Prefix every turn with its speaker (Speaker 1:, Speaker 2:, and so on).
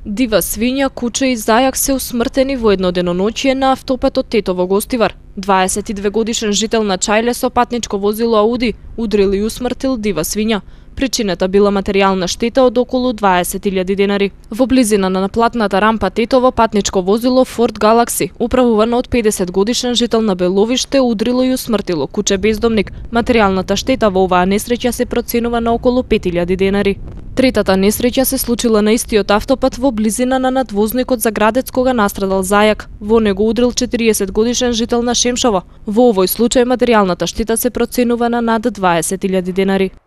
Speaker 1: Дива свиња, куче и зајак се усмртени во едно деноночие на автопатот Тетово Гостивар. 22 годишен жител на Чајле со патничко возило Ауди удрил и усмртил дива свиња. Причината била материјална штета од околу 20.000 денари. Во близина на наплатната рампа Тетово патничко возило Ford Galaxy, управувано од 50 годишен жител на Беловиште, удрило и усмртило куче бездомник. Материјалната штета во оваа несреќа се проценува на околу 5.000 денари. Третата несреќа се случила на истиот автопат во близина на надвозникот за Градец кога настрадал зајак. Во него удрил 40 годишен жител на Шемшово. Во овој случај материјалната штета се проценува на над 20.000 денари.